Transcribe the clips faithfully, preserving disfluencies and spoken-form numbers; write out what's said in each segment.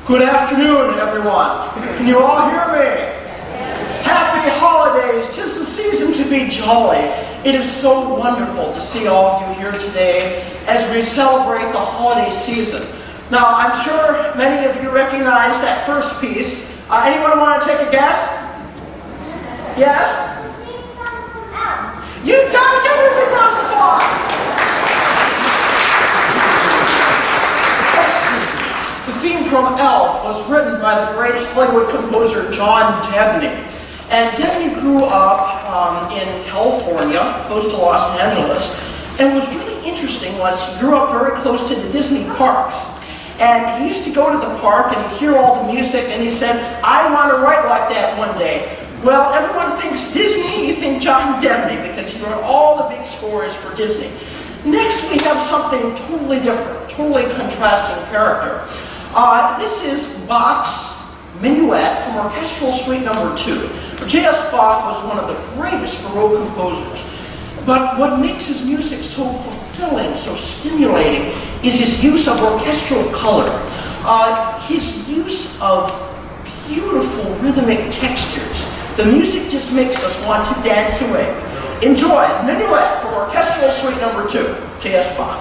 Good afternoon, everyone. Can you all hear me? Happy holidays. 'Tis the season to be jolly. It is so wonderful to see all of you here today as we celebrate the holiday season. Now, I'm sure many of you recognize that first piece. Uh, anyone want to take a guess? Yes? You gotta give her a big round of applause. The theme from Elf was written by the great Hollywood composer John Debney. And Debney grew up um, in California, close to Los Angeles. And what was really interesting was he grew up very close to the Disney parks. And he used to go to the park and he'd hear all the music and he said, I want to write like that one day. Well, everyone thinks Disney, you think John Debney, because he wrote all the big scores for Disney. Next we have something totally different, totally contrasting character. Uh, this is Bach's Minuet from Orchestral Suite number two. J S Bach was one of the greatest Baroque composers. But what makes his music so fulfilling, so stimulating, is his use of orchestral color. Uh, his use of beautiful rhythmic textures. The music just makes us want to dance away. Enjoy Minuet from Orchestral Suite number two, J S Bach.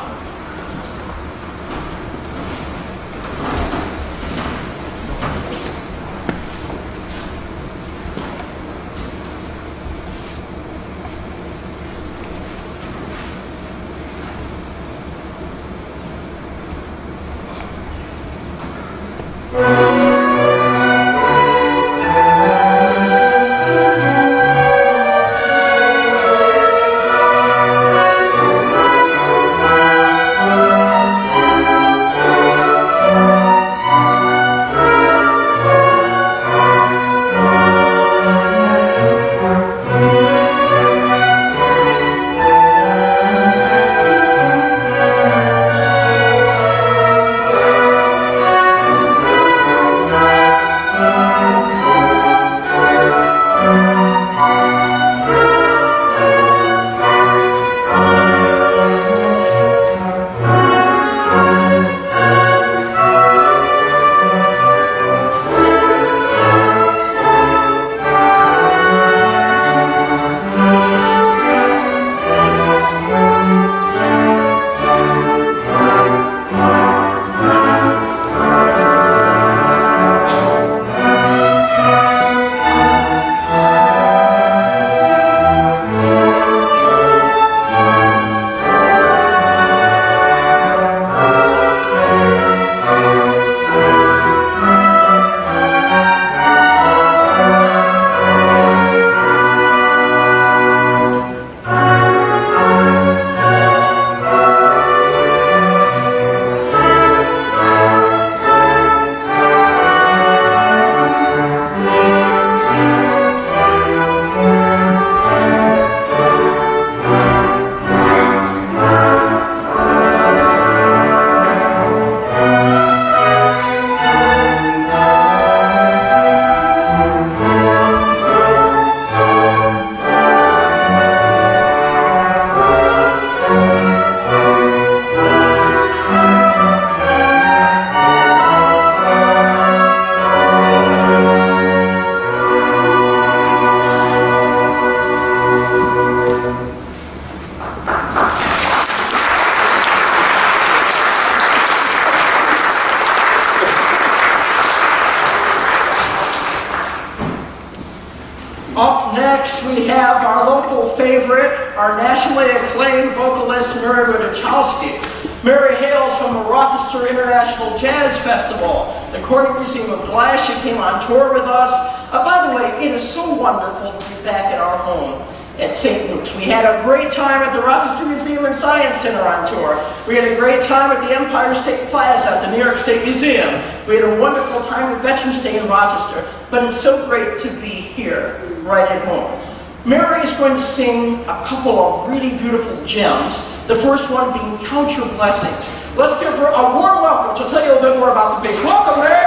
We had a great time at the Empire State Plaza at the New York State Museum. We had a wonderful time at Veterans Day in Rochester. But it's so great to be here, right at home. Mary is going to sing a couple of really beautiful gems. The first one being Count Your Blessings. Let's give her a warm welcome. She'll tell you a little bit more about the piece. Welcome, Mary!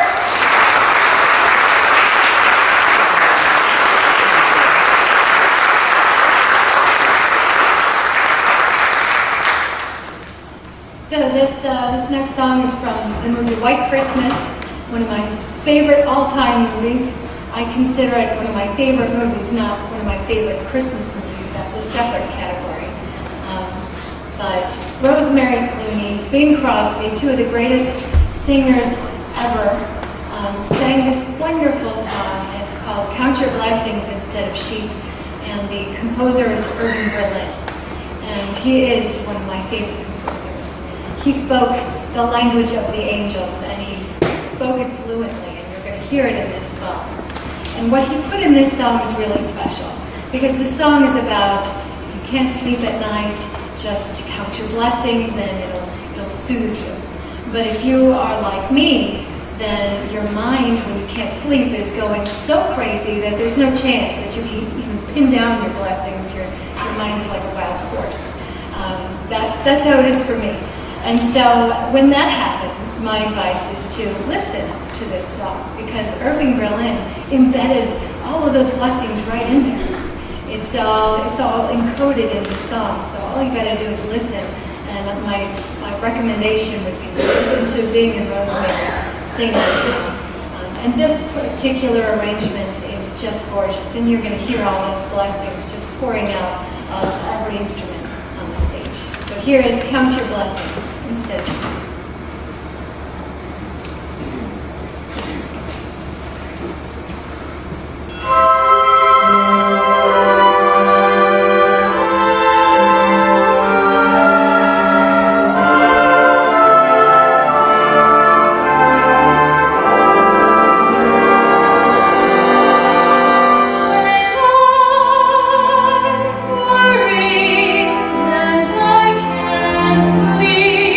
So this, uh, this next song is from the movie White Christmas. one of my favorite all-time movies. I consider it one of my favorite movies, not one of my favorite Christmas movies. That's a separate category. Um, but Rosemary Clooney, Bing Crosby, two of the greatest singers ever, um, sang this wonderful song. It's called Count Your Blessings Instead of Sheep, and the composer is Irving Berlin. And he is one of my favorite composers. He spoke the language of the angels, and he's spoken fluently, and you're going to hear it in this song. And what he put in this song is really special, because the song is about, if you can't sleep at night, just count your blessings and it'll, it'll soothe you. But if you are like me, then your mind, when you can't sleep, is going so crazy that there's no chance that you can even pin down your blessings. Your, your mind is like a wild horse. Um, that's, that's how it is for me. And so when that happens, my advice is to listen to this song, because Irving Berlin embedded all of those blessings right in there. It's, it's, all, it's all encoded in the song, so all you gotta do is listen. And my, my recommendation would be to listen to Bing and Rosemary sing this song. Um, and this particular arrangement is just gorgeous, and you're gonna hear all those blessings just pouring out of every instrument on the stage. So here is Count Your Blessings instead of Sheep. Worried and I can't sleep.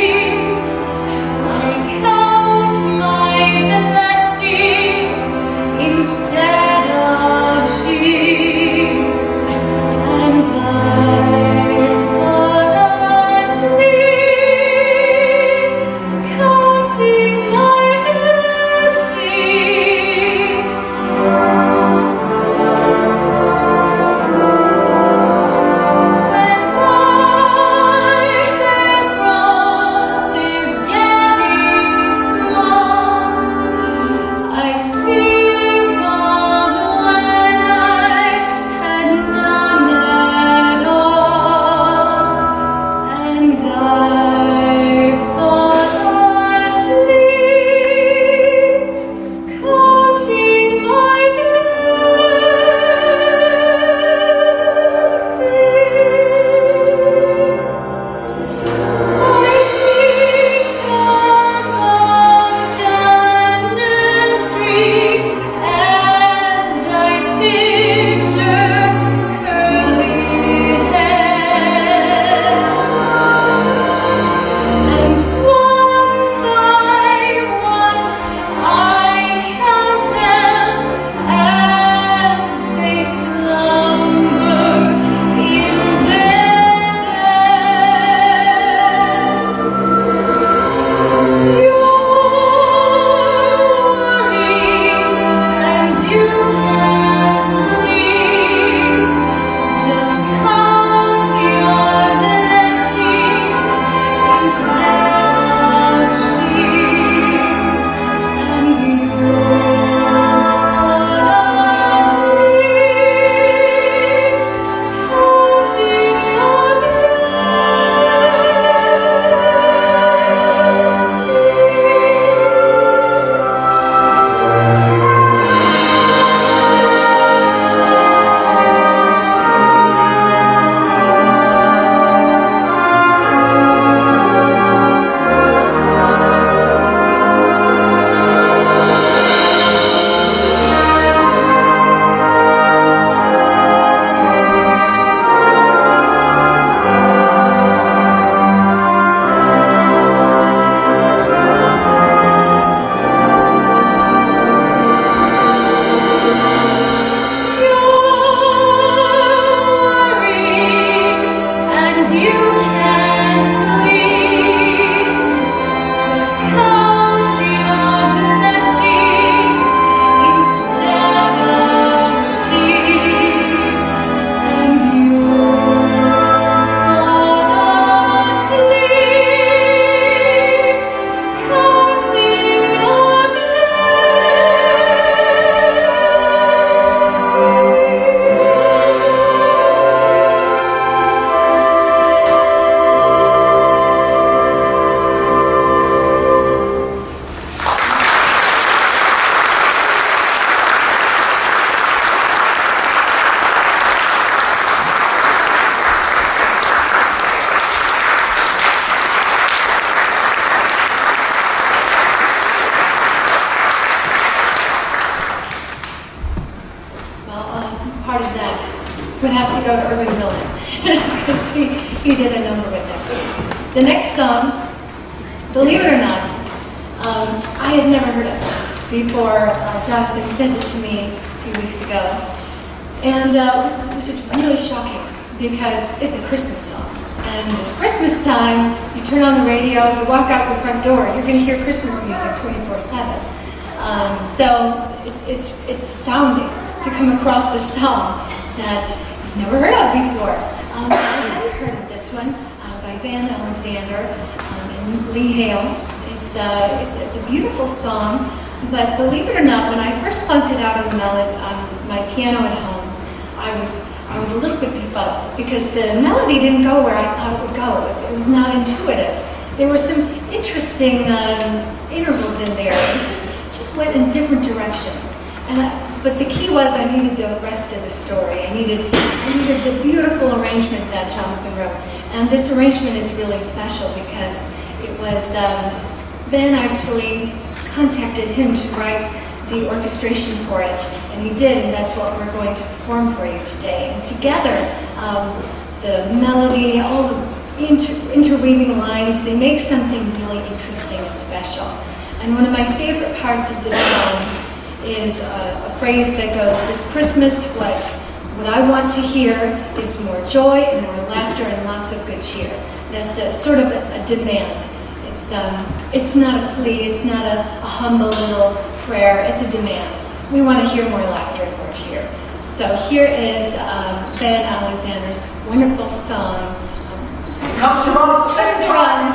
would have to go to Irving Miller, because he, he did a number with us. The next song, believe it or not, um, I had never heard it before uh, Jonathan sent it to me a few weeks ago, and uh, which, is, which is really shocking, because it's a Christmas song. And at Christmas time, you turn on the radio, you walk out your front door, you're going to hear Christmas music twenty-four seven. Um, so it's, it's, it's astounding to come across a song that you've never heard of before. Um, I hadn't heard of this one uh, by Van Alexander um, and Lee Hale. It's, uh, it's, it's a beautiful song, but believe it or not, when I first plunked it out on, the melody, on my piano at home, I was I was a little bit befuddled because the melody didn't go where I thought it would go. It was, it was not intuitive. There were some interesting um, intervals in there. It just, just went in different direction. And I, but the key was I needed the rest of the story. I needed, I needed the beautiful arrangement that Jonathan wrote. And this arrangement is really special because it was, um, Ben actually contacted him to write the orchestration for it, and he did, and that's what we're going to perform for you today. And together, um, the melody, all the inter interweaving lines, they make something really interesting and special. And one of my favorite parts of this song is a, a phrase that goes, "This Christmas, what, what I want to hear is more joy and more laughter and lots of good cheer." That's a sort of a, a demand. It's, um, it's not a plea, it's not a, a humble little prayer, it's a demand. We want to hear more laughter and more cheer. So here is um, Ben Alexander's wonderful song. It comes around the same time.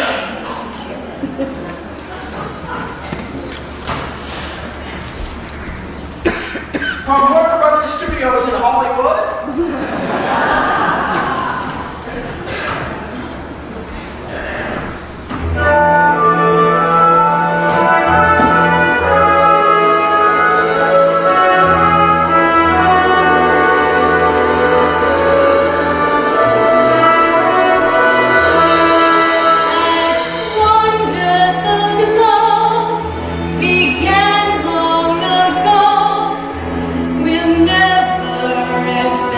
From Warner Brothers Studios in Hollywood. Never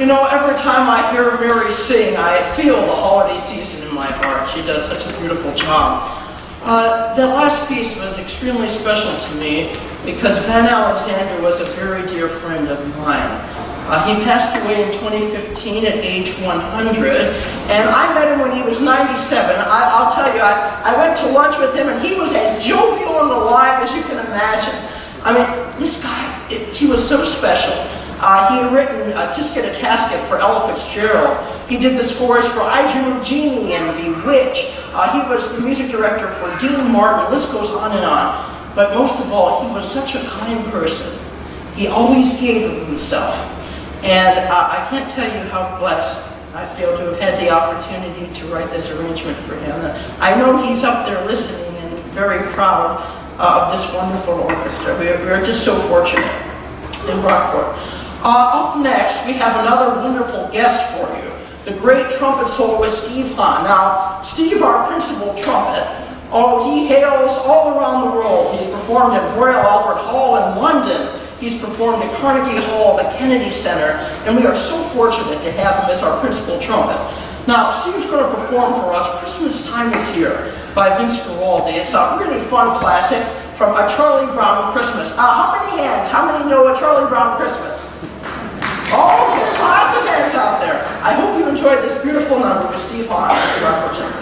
know, every time I hear Mary sing, I feel the holiday season in my heart. She does such a beautiful job. Uh, the last piece was extremely special to me because Van Alexander was a very dear friend of mine. Uh, he passed away in twenty fifteen at age one hundred, and I met him when he was ninety-seven. I, I'll tell you, I, I went to lunch with him, and he was as jovial and alive as you can imagine. I mean, this guy, it, he was so special. Uh, he had written uh, Tisket a Tasket for Ella Fitzgerald. He did the scores for I Dream of Jeannie and Bewitched. Uh, he was the music director for Dean Martin. The list goes on and on. But most of all, he was such a kind person. He always gave of himself. And uh, I can't tell you how blessed I feel to have had the opportunity to write this arrangement for him. I know he's up there listening and very proud uh, of this wonderful orchestra. We're, we're just so fortunate in Brockport. Uh, up next, we have another wonderful guest for you, the great trumpet soloist Steve Hahn. Now, Steve, our principal trumpet, oh, he hails all around the world. He's performed at Royal Albert Hall in London. He's performed at Carnegie Hall, the Kennedy Center, and we are so fortunate to have him as our principal trumpet. Now, Steve's going to perform for us Christmas Time is Here by Vince Guaraldi. It's a really fun classic from A Charlie Brown Christmas. Uh, how many hands? How many know A Charlie Brown Christmas? Oh, okay, lots of hands out there. I hope you enjoyed this beautiful number with Steve Hahn at the Brockport Symphony.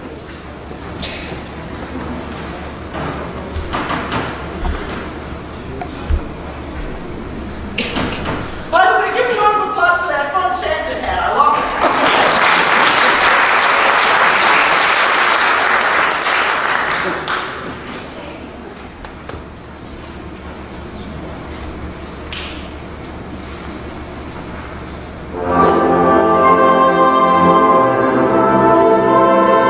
By the way, give me a round of applause for that fun Santa hat. I love it. Thank you.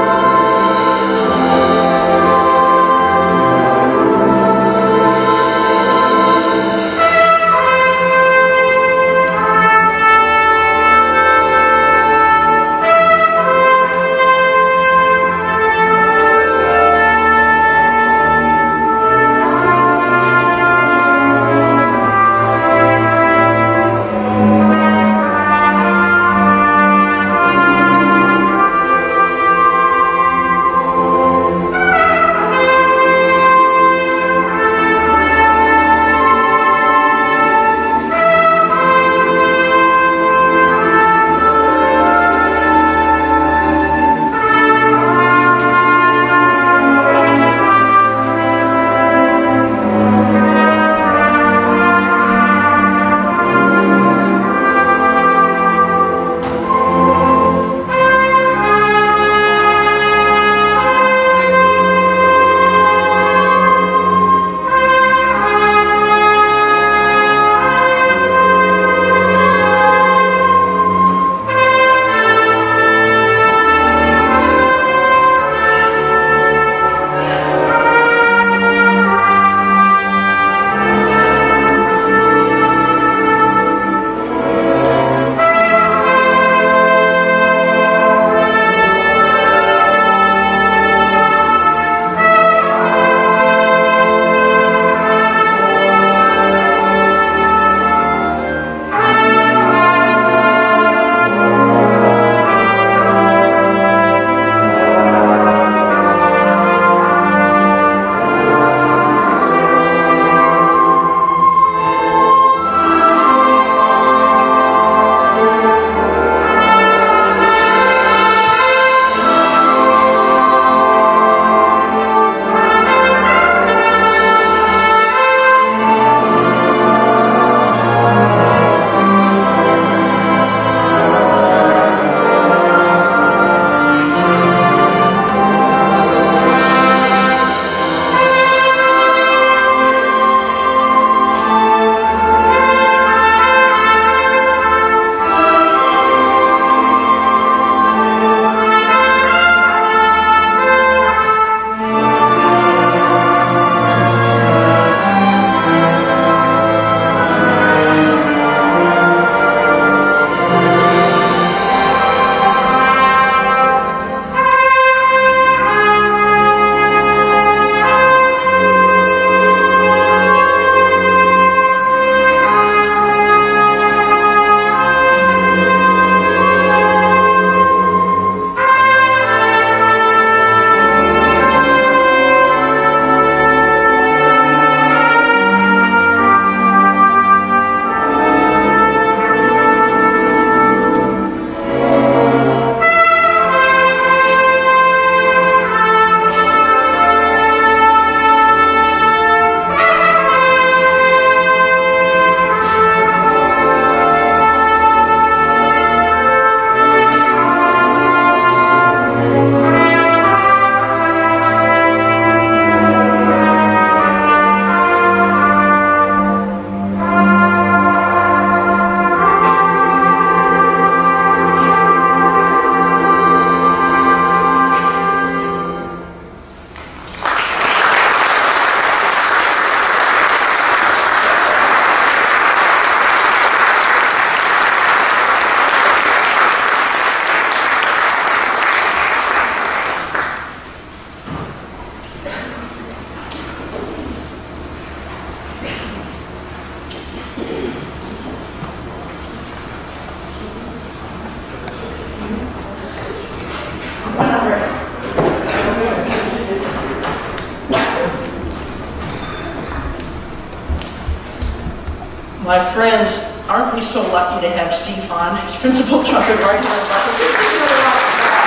My friends, aren't we so lucky to have Steve on? He's principal jumping right here.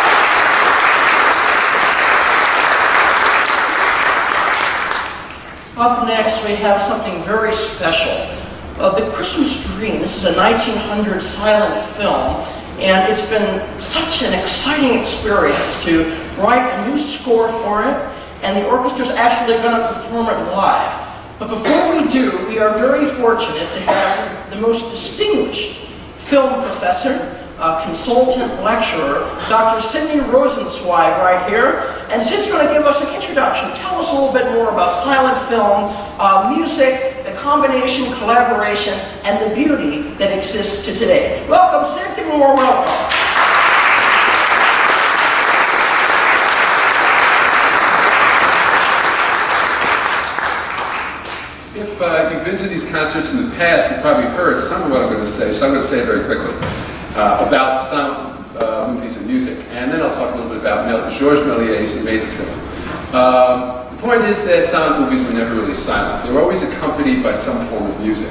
Up next, we have something very special. Uh, the Christmas Dream. This is a nineteen hundred silent film, and it's been such an exciting experience to write a new score for it, and the orchestra's actually going to perform it live. But before we do, we are very fortunate to have the most distinguished film professor, uh, consultant lecturer, Doctor Sydney Rosenzweig right here. And Sid's going to give us an introduction. Tell us a little bit more about silent film, uh, music, the combination, collaboration, and the beauty that exists to today. Welcome, Sid. Give me a warm welcome. If uh, you've been to these concerts in the past, you've probably heard some of what I'm going to say, so I'm going to say it very quickly uh, about some uh, movies and music, and then I'll talk a little bit about Mel Georges Méliès, who made the film. Um, the point is that silent movies were never really silent. They were always accompanied by some form of music.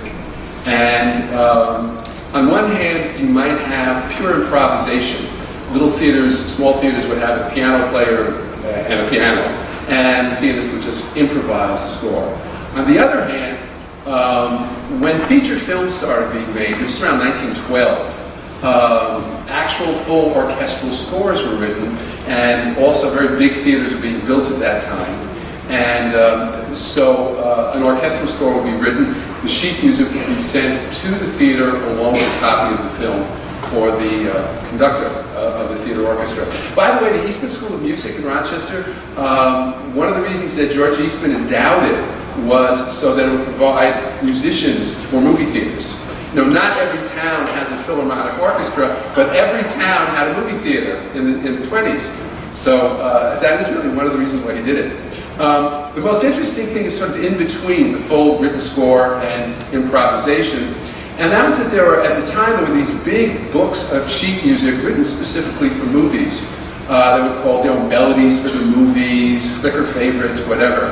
And um, on one hand, you might have pure improvisation. Little theaters, small theaters would have a piano player uh, and a piano, and the pianist would just improvise a score. On the other hand, um, when feature films started being made, which is around nineteen twelve, um, actual full orchestral scores were written, and also very big theaters were being built at that time. And um, so uh, an orchestral score would be written, the sheet music would be sent to the theater along with a copy of the film for the uh, conductor uh, of the theater orchestra. By the way, the Eastman School of Music in Rochester, um, one of the reasons that George Eastman endowed it was so that it would provide musicians for movie theaters. You know, not every town has a philharmonic orchestra, but every town had a movie theater in the, in the twenties. So uh, that is really one of the reasons why he did it. Um, the most interesting thing is sort of in between the full written score and improvisation, and that was that there were, at the time, there were these big books of sheet music written specifically for movies. Uh, they were called, you know, melodies for the movies, flicker favorites, whatever.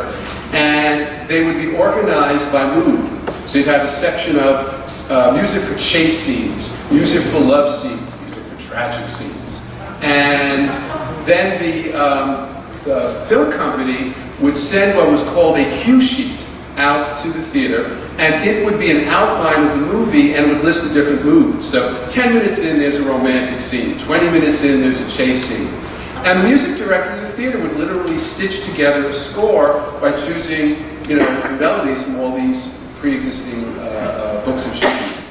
And they would be organized by mood. So you'd have a section of uh, music for chase scenes, music for love scenes, music for tragic scenes. And then the, um, the film company would send what was called a cue sheet out to the theater, and it would be an outline of the movie and would list the different moods. So ten minutes in, there's a romantic scene. twenty minutes in, there's a chase scene. And the music director of the theater would literally stitch together a score by choosing, you know, melodies from all these pre-existing uh, uh, books of sheet music.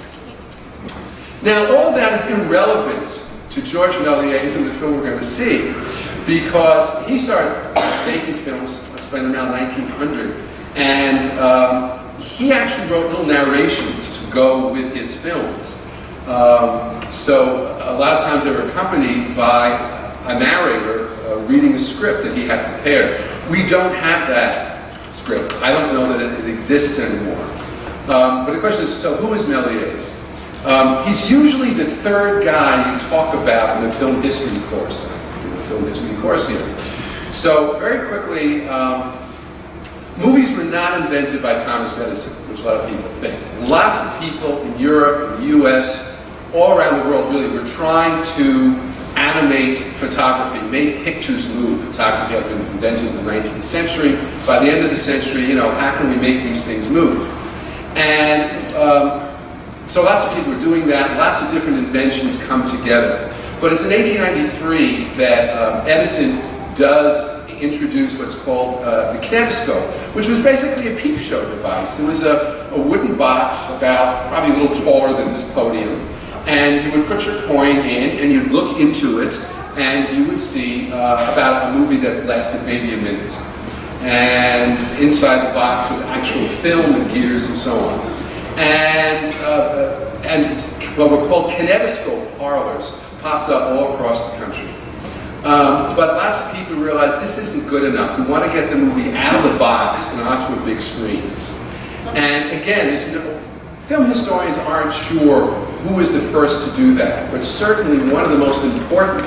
Now, all of that is irrelevant to Georges Méliès and the film we're going to see, because he started making films around nineteen hundred, and um, he actually wrote little narrations to go with his films. Um, so a lot of times they were accompanied by a narrator uh, reading a script that he had prepared. We don't have that script. I don't know that it, it exists anymore. Um, but the question is, so who is Méliès? Um, he's usually the third guy you talk about in the film history course. In the film history course here. So very quickly, um, movies were not invented by Thomas Edison, which a lot of people think. Lots of people in Europe, in the U S, all around the world really were trying to animate photography, make pictures move. Photography had been invented in the nineteenth century. By the end of the century, you know, how can we make these things move? And um, so lots of people are doing that. Lots of different inventions come together. But it's in eighteen ninety-three that um, Edison does introduce what's called uh, the kinetoscope, which was basically a peep show device. It was a, a wooden box about probably a little taller than this podium. And you would put your coin in, and you'd look into it, and you would see uh, about a movie that lasted maybe a minute. And inside the box was actual film and gears and so on. And, uh, and what were called kinetoscope parlors popped up all across the country. Um, but lots of people realized this isn't good enough. We want to get the movie out of the box and onto a big screen. And again, there's no, film historians aren't sure who was the first to do that, but certainly one of the most important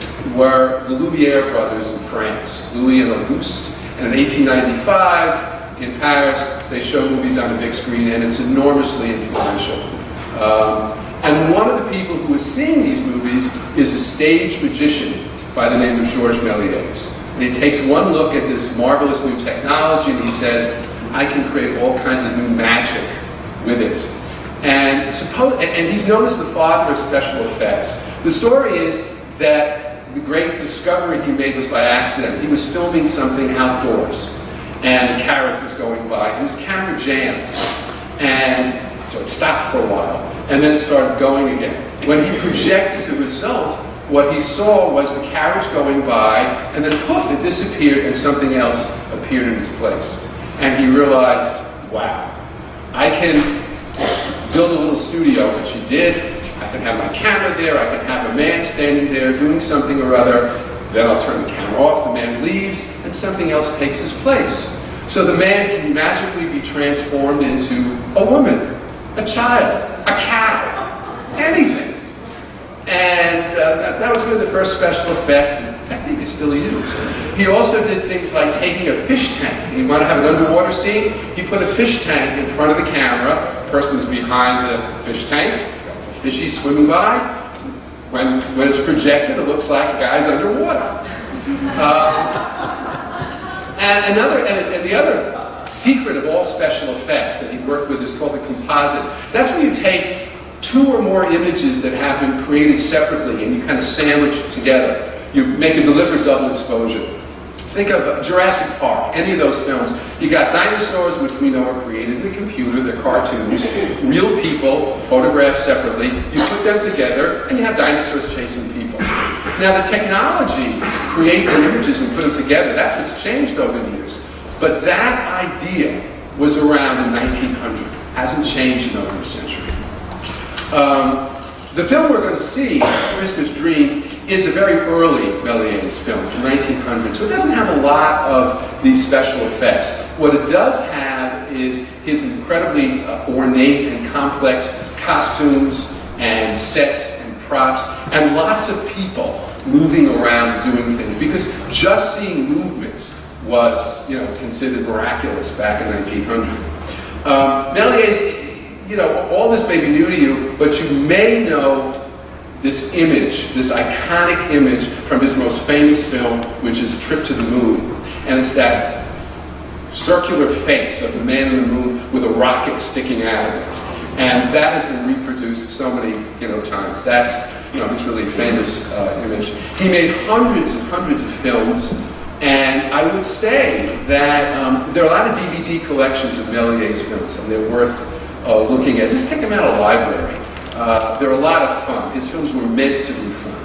were the Lumiere brothers in France, Louis and Auguste. And in eighteen ninety-five, in Paris. They show movies on the big screen, and it's enormously influential. Um, and one of the people who is seeing these movies is a stage magician by the name of Georges Méliès. And he takes one look at this marvelous new technology and he says, I can create all kinds of new magic with it. And, suppose, and, and he's known as the father of special effects. The story is that the great discovery he made was by accident. He was filming something outdoors, and a carriage was going by, and his camera jammed. And so it stopped for a while, and then it started going again. When he projected the result, what he saw was the carriage going by, and then poof, it disappeared, and something else appeared in its place. And he realized, wow, I can build a little studio, which he did. I can have my camera there, I can have a man standing there doing something or other. Then I'll turn the camera off, the man leaves, and something else takes his place. So the man can magically be transformed into a woman, a child, a cow, anything. And uh, that, that was really the first special effect, and technique is still used. He also did things like taking a fish tank. You want to have an underwater scene? He put a fish tank in front of the camera. The person's behind the fish tank. The fishy swimming by. When, when it's projected, it looks like a guy's underwater. Uh, and, another, and, and the other secret of all special effects that he worked with is called the composite. That's when you take two or more images that have been created separately and you kind of sandwich it together. You make a deliberate double exposure. Think of uh, Jurassic Park, any of those films. You got dinosaurs, which we know are created in the computer, they're cartoons, real people, photographed separately. You put them together and you have dinosaurs chasing people. Now the technology to create the images and put them together, that's what's changed over the years. But that idea was around in nineteen hundred. Hasn't changed in over a century. Um, the film we're going to see, Christmas Dream, is a very early Méliès film from nineteen hundred, so it doesn't have a lot of these special effects. What it does have is his incredibly uh, ornate and complex costumes and sets and props, and lots of people moving around and doing things, because just seeing movements was, you know, considered miraculous back in nineteen hundred. Um, Méliès, you know, all this may be new to you, but you may know this image, this iconic image from his most famous film, which is A Trip to the Moon. And it's that circular face of the man on the moon with a rocket sticking out of it. And that has been reproduced so many, you know, times. That's, you know, this really famous uh, image. He made hundreds and hundreds of films, and I would say that um, there are a lot of D V D collections of Méliès films, and they're worth Uh, looking at. Just take them out of the library. Uh, they're a lot of fun. His films were meant to be fun.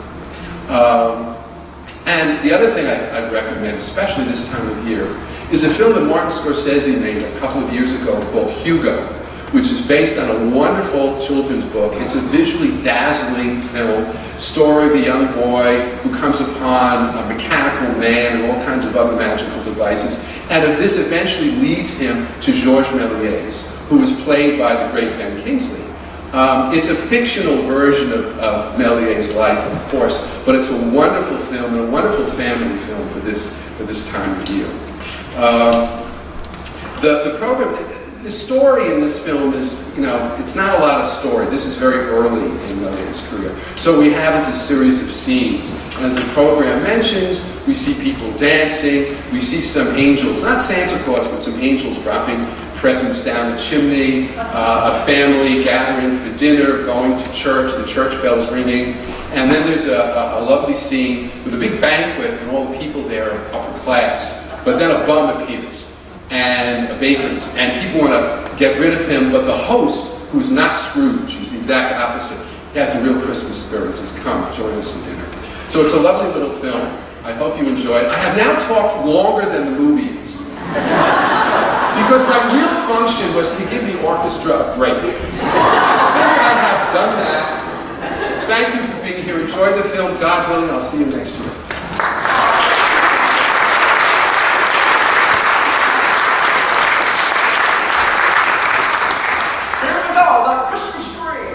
Um, and the other thing I, I'd recommend, especially this time of year, is a film that Martin Scorsese made a couple of years ago called Hugo, which is based on a wonderful children's book. It's a visually dazzling film, story of a young boy who comes upon a mechanical man and all kinds of other magical devices. And this eventually leads him to Georges Méliès, who was played by the great Ben Kingsley. Um, it's a fictional version of, of Méliès' life, of course, but it's a wonderful film and a wonderful family film for this, for this time of year. Um, the, the program, the story in this film is, you know, it's not a lot of story. This is very early in Méliès' career. So we have is a series of scenes. And as the program mentions, we see people dancing, we see some angels, not Santa Claus, but some angels dropping presents down the chimney, uh, a family gathering for dinner, going to church, the church bells ringing, and then there's a, a, a lovely scene with a big banquet and all the people there are upper class, but then a bum appears, and a vagrant, and people want to get rid of him, but the host, who's not Scrooge, he's the exact opposite, he has a real Christmas spirit, he says, come, join us for dinner. So it's a lovely little film. I hope you enjoy it. I have now talked longer than the movie is. Because my real function was to give the orchestra a break. I think I have done that. Thank you for being here. Enjoy the film. God willing, I'll see you next year. Here we go, the Christmas tree.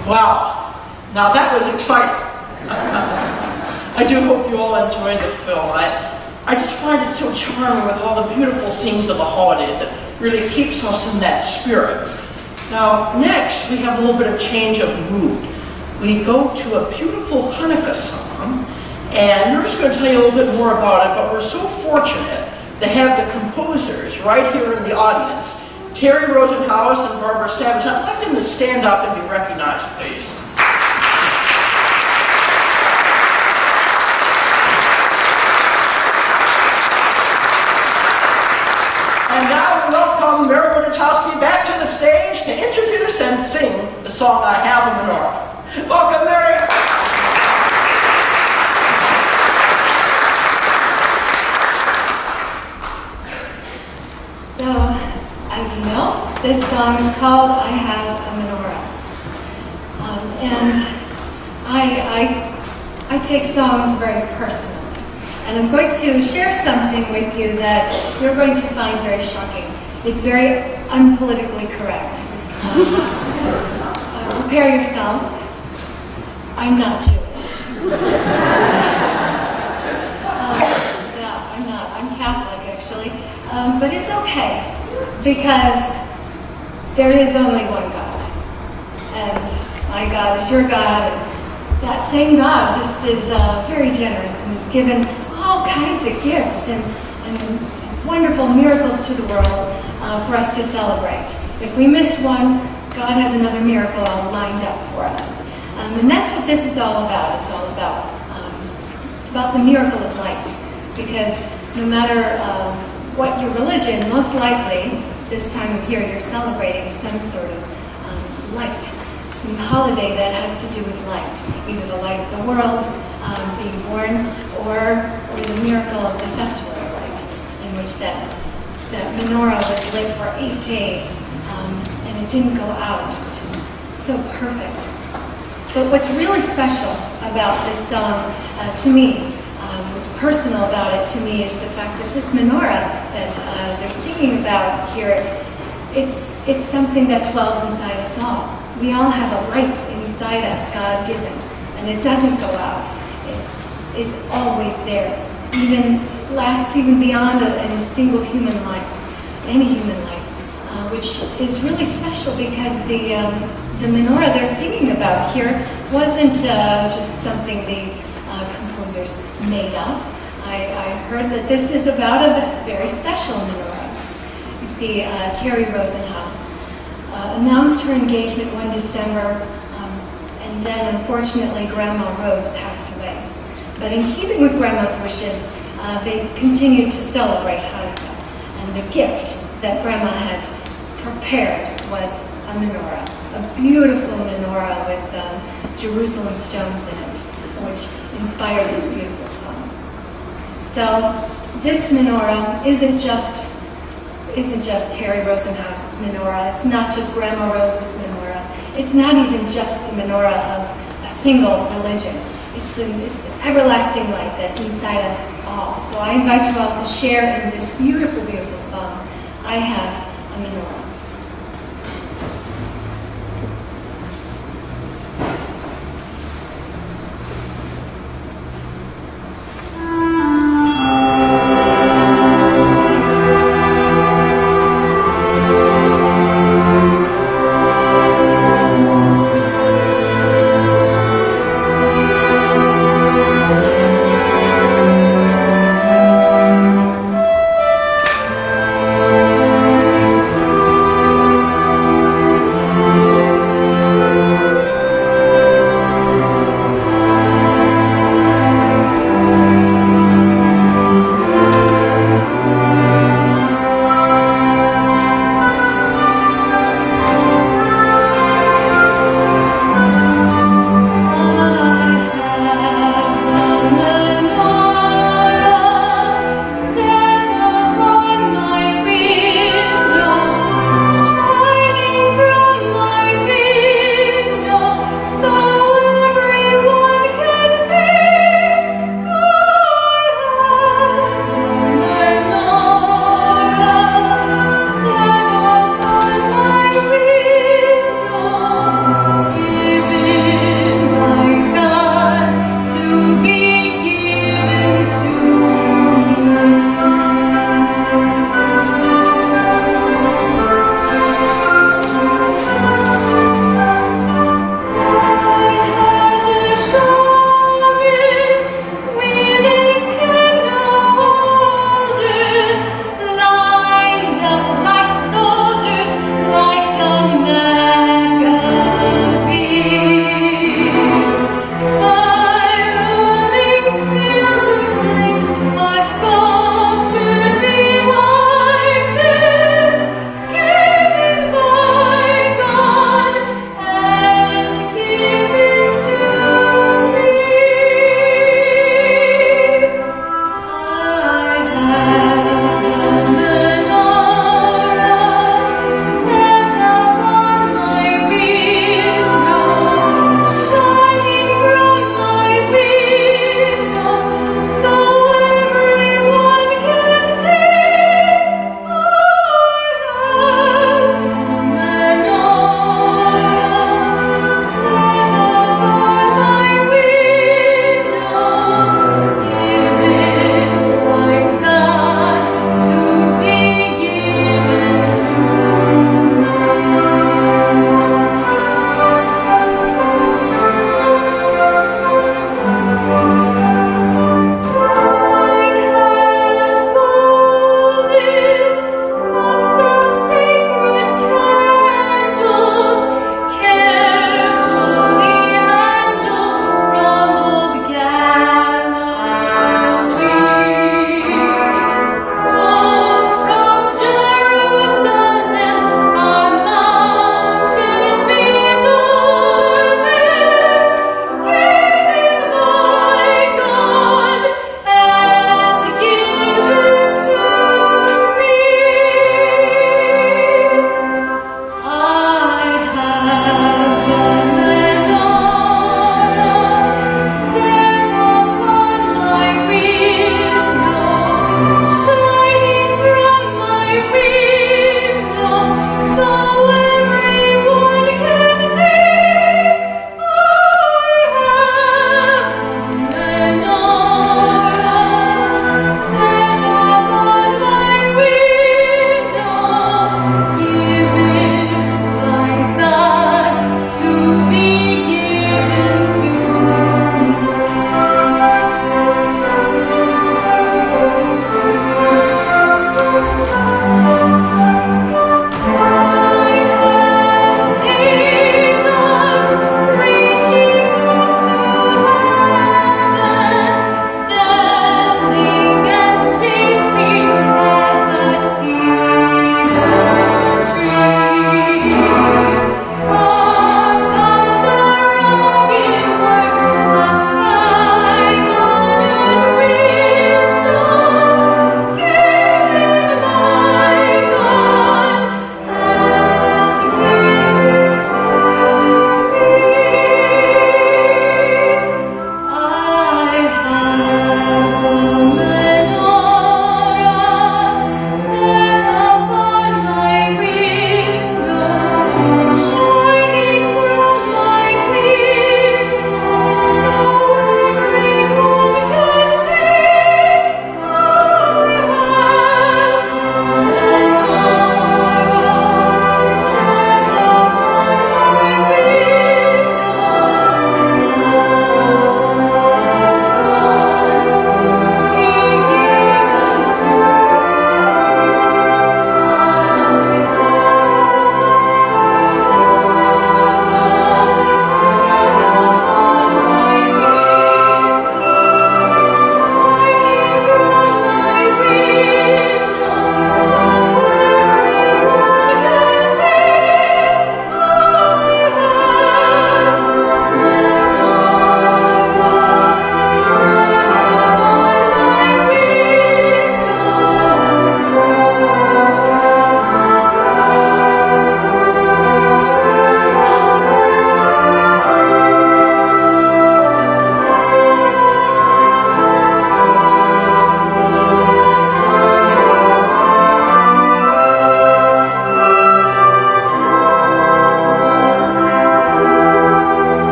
Wow, now that was exciting. I do hope you all enjoyed the film. I, I just find it so charming with all the beautiful scenes of the holidays. It really keeps us in that spirit. Now, next, we have a little bit of change of mood. We go to a beautiful Hanukkah song, and we're just going to tell you a little bit more about it, but we're so fortunate to have the composers right here in the audience, Terry Rosenhaus and Barbara Savage. I'd like them to stand up and be recognized, please. And now we welcome Mary Wojciechowski back to the stage to introduce and sing the song I Have a Menorah. Welcome, Mary. So, as you know, this song is called I Have a Menorah. Um, and I, I, I take songs very personally. And I'm going to share something with you that you're going to find very shocking. It's very unpolitically correct. Uh, prepare yourselves. I'm not Jewish. um, no, I'm not. I'm Catholic, actually. Um, but it's okay, because there is only one God. And my God is your God. And that same God just is uh, very generous and has given all kinds of gifts and, and wonderful miracles to the world uh, for us to celebrate. If we missed one, God has another miracle all lined up for us. Um, and that's what this is all about. It's all about, um, it's about the miracle of light. Because no matter uh, what your religion, most likely this time of year you're celebrating some sort of um, light, some holiday that has to do with light, either the light of the world, um, being born, or, or the miracle of the festival of light, in which that, that menorah was lit for eight days, um, and it didn't go out, which is so perfect. But what's really special about this song, uh, to me, um, what's personal about it to me, is the fact that this menorah that uh, they're singing about here, it's, it's something that dwells inside us all. We all have a light inside us, God-given, and it doesn't go out. It's, it's always there. Even lasts even beyond a, a single human life, any human life, uh, which is really special because the um, the menorah they're singing about here wasn't uh, just something the uh, composers made up. I, I heard that this is about a very special menorah. You see, uh, Terry Rosenhaus Uh, announced her engagement one December, um, and then unfortunately Grandma Rose passed away. But in keeping with Grandma's wishes, uh, they continued to celebrate Hanukkah. And the gift that Grandma had prepared was a menorah, a beautiful menorah with um, Jerusalem stones in it, which inspired this beautiful song. So this menorah isn't just isn't just Terry Rosenhaus's menorah. It's not just Grandma Rose's menorah. It's not even just the menorah of a single religion. It's the, it's the everlasting light that's inside us all. So I invite you all to share in this beautiful, beautiful song, I Have a Menorah. Thank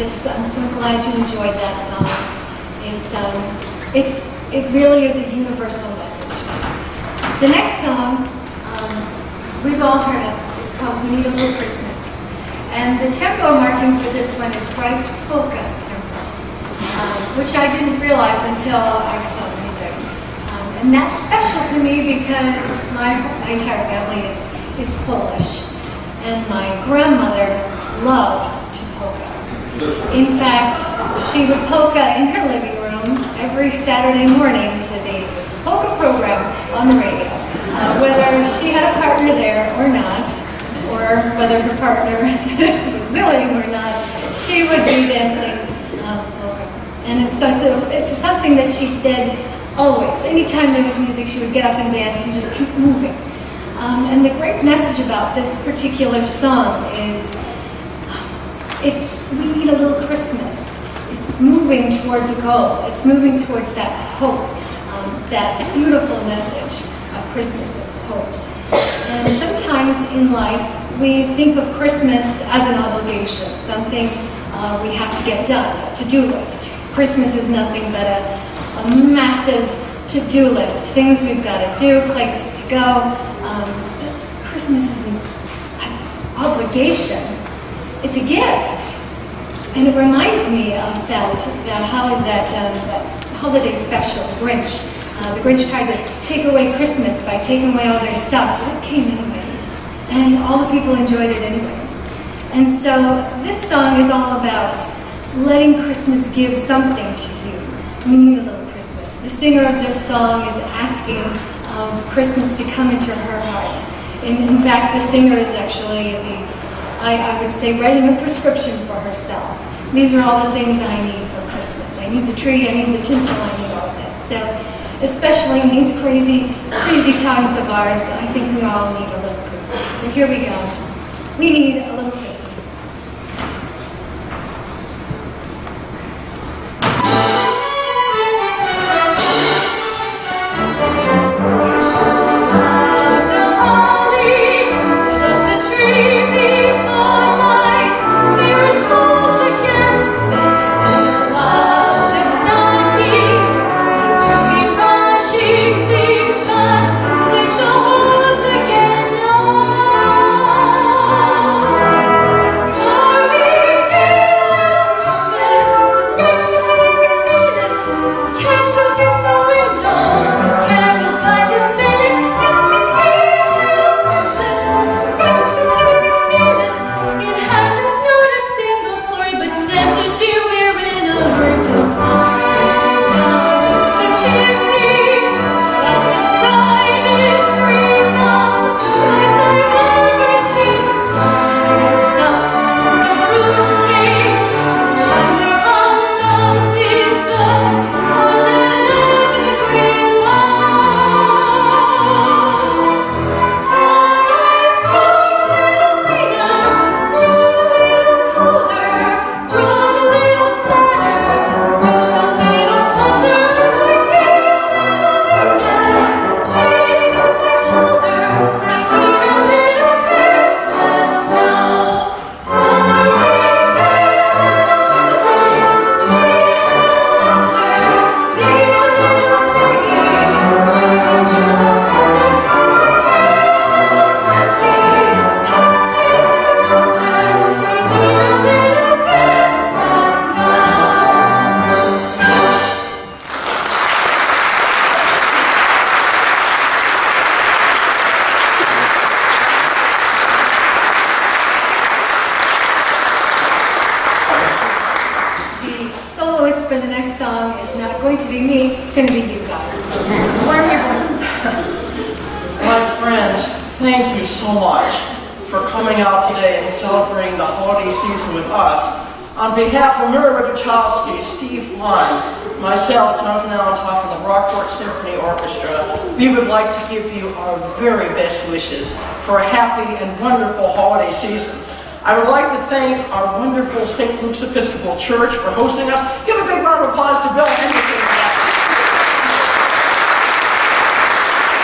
just, I'm so glad you enjoyed that song. It's, um, it's, it really is a universal message. The next song, um, we've all heard of. It's called We Need a Little Christmas. And the tempo marking for this one is bright polka tempo, um, which I didn't realize until I saw the music. Um, and that's special to me because my, my entire family is, is Polish. And my grandmother loved to polka. In fact, she would polka in her living room every Saturday morning to the polka program on the radio. Uh, whether she had a partner there or not, or whether her partner was willing or not, she would be dancing uh, polka. And it's, it's, a, it's something that she did always. Anytime there was music, she would get up and dance and just keep moving. Um, and the great message about this particular song is it's, we need a little Christmas. It's moving towards a goal. It's moving towards that hope, um, that beautiful message of Christmas, of hope. And sometimes in life, we think of Christmas as an obligation, something uh, we have to get done, a to-do list. Christmas is nothing but a, a massive to-do list, things we've got to do, places to go. Um, Christmas isn't an obligation, it's a gift. And it reminds me of that, that, holiday, that, um, that holiday special, The Grinch. Uh, the Grinch tried to take away Christmas by taking away all their stuff, but it came anyways. And all the people enjoyed it anyways. And so this song is all about letting Christmas give something to you. We need a little Christmas. The singer of this song is asking um, Christmas to come into her heart. In, in fact, the singer is actually, the, I, I would say, writing a prescription for herself. These are all the things I need for Christmas. I need the tree, I need the tinsel, I need all of this. So, especially in these crazy, crazy times of ours, I think we all need a little Christmas. So here we go. We need a little Christmas. For the next song is not going to be me, it's going to be you guys. So warm your voices. My friends, thank you so much for coming out today and celebrating the holiday season with us. On behalf of Mary Rogachowski, Steve Lund, myself, Jonathan Allentoff, and the Brockport Symphony Orchestra, we would like to give you our very best wishes for a happy and wonderful holiday season. I would like to thank our wonderful Saint Luke's Episcopal Church for hosting us. Give a big round of applause to Bill Henderson.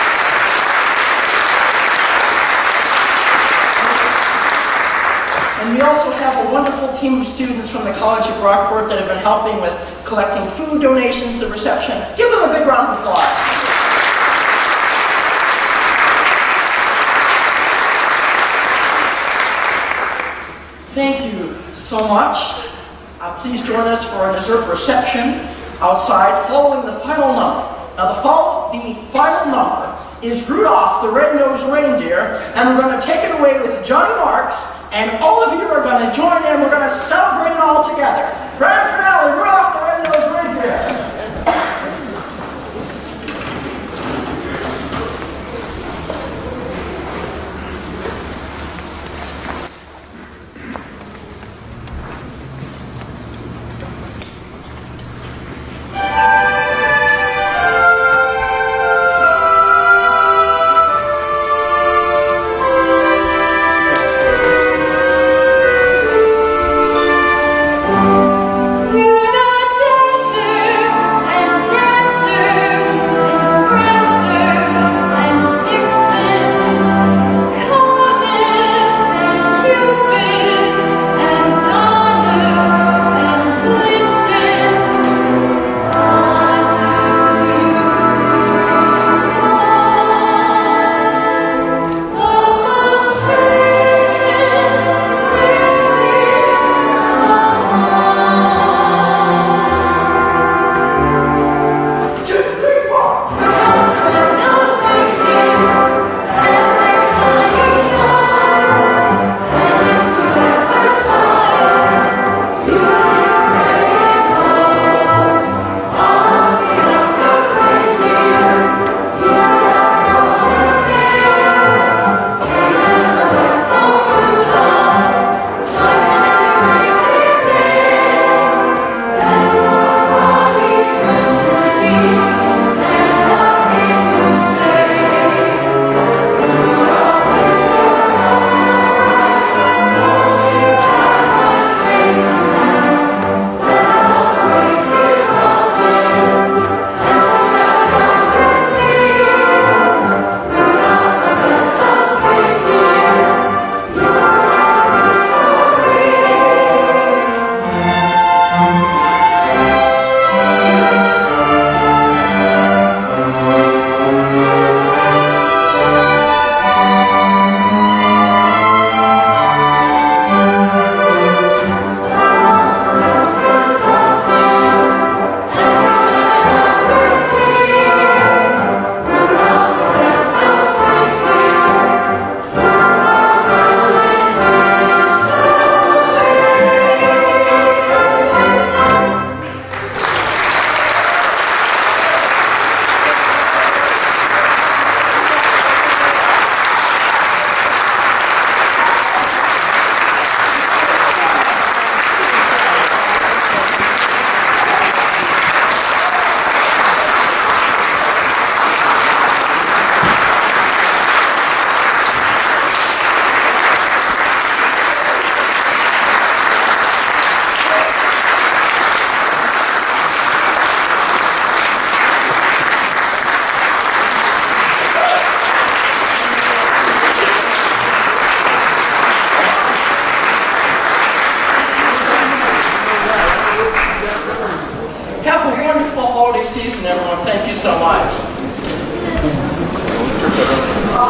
And we also have a wonderful team of students from the College of Brockport that have been helping with collecting food donations, the reception. Give them a big round of applause. Thank you so much. Uh, please join us for a dessert reception outside following the final number. Now the, follow, the final number is Rudolph the Red-Nosed Reindeer, and we're going to take it away with Johnny Marks, and all of you are going to join in. We're going to celebrate it all together. Grand finale, Rudolph the Red-Nosed Reindeer. Season, everyone. Thank you so much.